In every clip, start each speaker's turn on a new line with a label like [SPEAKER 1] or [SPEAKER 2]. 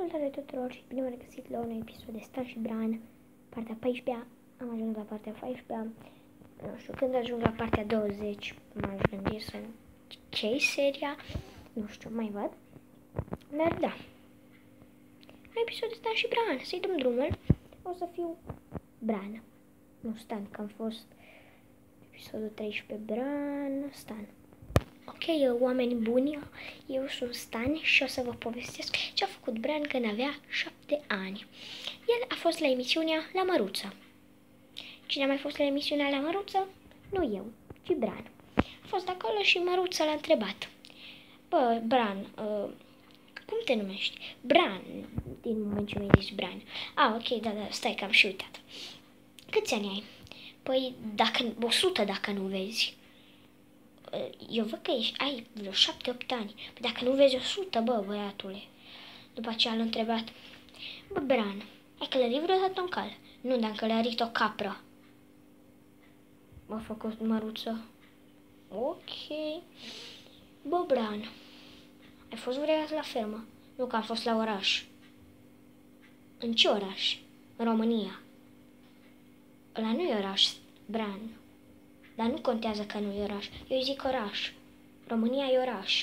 [SPEAKER 1] Salutare tuturor și bine v-am regăsit la un episod de Stan și Bran, partea 14-a. Am ajuns la partea 14-a. Nu știu, când ajung la partea 20 m-aș gândi să închei seria. Nu știu, mai văd. Dar da, la episodul Stan și Bran, să-i dăm drumul. O să fiu Bran, nu Stan, că am fost episodul 13 Bran, Stan. Ok, oameni buni, eu sunt Stan și o să vă povestesc ce a făcut Bran când avea 7 ani. El a fost la emisiunea La Măruță. Cine a mai fost la emisiunea La Măruță? Nu eu, ci Bran. A fost acolo și Măruță l-a întrebat. Bă, Bran, cum te numești? Bran, din moment ce mi-ai zis Bran. Ok, da, stai că am și uitat. Câți ani ai? Păi, 100 dacă nu vezi. Eu văd că ai vreo 7-8 ani. Păi dacă nu vezi 100, bă, băiatule. După aceea l-a întrebat. Bă, Bran, ai călărit vreodată un cal? Nu, dar am călărit o capră. M-a făcut Măruță. Ok. Bă, Bran, ai fost vreodată la fermă? Nu, că am fost la oraș. În ce oraș? În România. Ăla nu e oraș, Bran. Dar nu contează că nu e oraș. Eu zic oraș. România e oraș.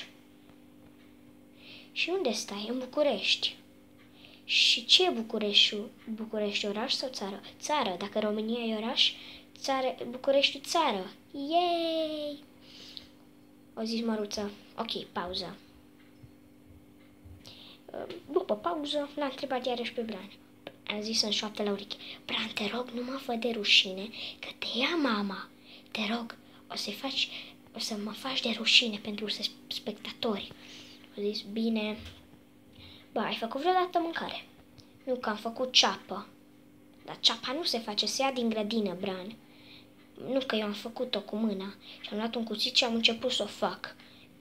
[SPEAKER 1] Și unde stai? În București. Și ce e Bucureștiul? București oraș sau țară? Țară. Dacă România e oraș, București țară. Yay! O zis Măruță. Ok, pauză. După pauză, l-a întrebat iarăși pe Bran. A zis în șoaptă la ureche. Bran, te rog, nu mă fă de rușine, că te ia mama. Te rog, o să mă faci de rușine pentru spectatori. A zis, bine. Bă, ai făcut vreodată mâncare? Nu, că am făcut ceapă. Dar ceapa nu se face, se ia din grădină, Bran. Nu, că eu am făcut-o cu mâna. Și am luat un cuțit și am început să o fac.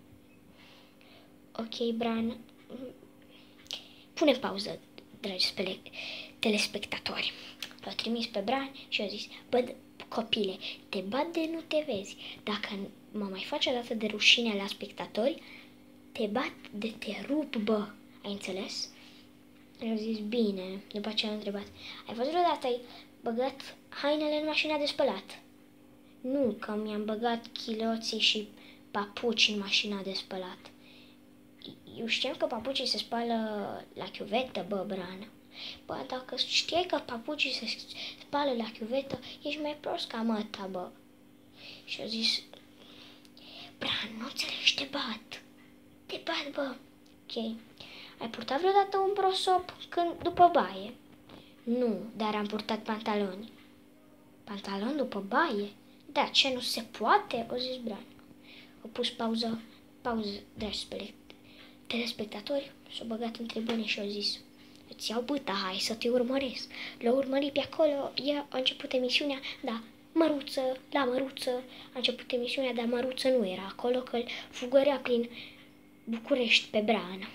[SPEAKER 1] Ok, Bran. Pune pauză, dragi telespectatori. L-a trimis pe Bran și a zis, bă, copile, te bat de nu te vezi. Dacă mă mai faci o dată de rușine la spectatori, te bat de te rup, bă. Ai înțeles? I-a zis, bine. După aceea a întrebat, ai fost vreodată, ai băgat hainele în mașina de spălat? Nu, că mi-am băgat chiloții și papuci în mașina de spălat. Eu știam că papucii se spală la chiuvetă, bă, Bran. Bă, dacă știai că papucii se spală la chiuvetă, ești mai prost ca măta, bă. Și a zis, Bran, nu înțelegi, te bat. Te bat, bă. Ok. Ai purtat vreodată un prosop după baie? Nu, dar am purtat pantaloni. Pantaloni după baie? Da, ce, nu se poate? O zis Bran. A pus pauză, dragi telespectatori, s-a băgat între bune și a zis, îți iau bâta, hai să te urmăresc. L-a urmărit pe acolo, a început emisiunea, da, Măruță, la Măruță, a început emisiunea, dar Măruță nu era acolo, că îl fugărea prin București pe Bran.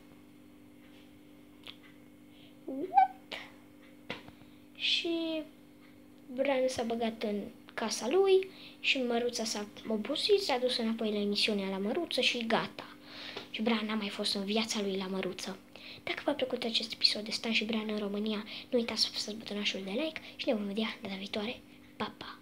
[SPEAKER 1] What? Și Bran s-a băgat în casa lui și Măruța s-a obosit, s-a dus înapoi la emisiunea La Măruță și gata. Și Bran n-a mai fost în viața lui La Măruță. Dacă v-a plăcut acest episod de Stan și Bran în România, nu uitați să apăsați butonașul de like și ne vom vedea data viitoare. Pa, pa!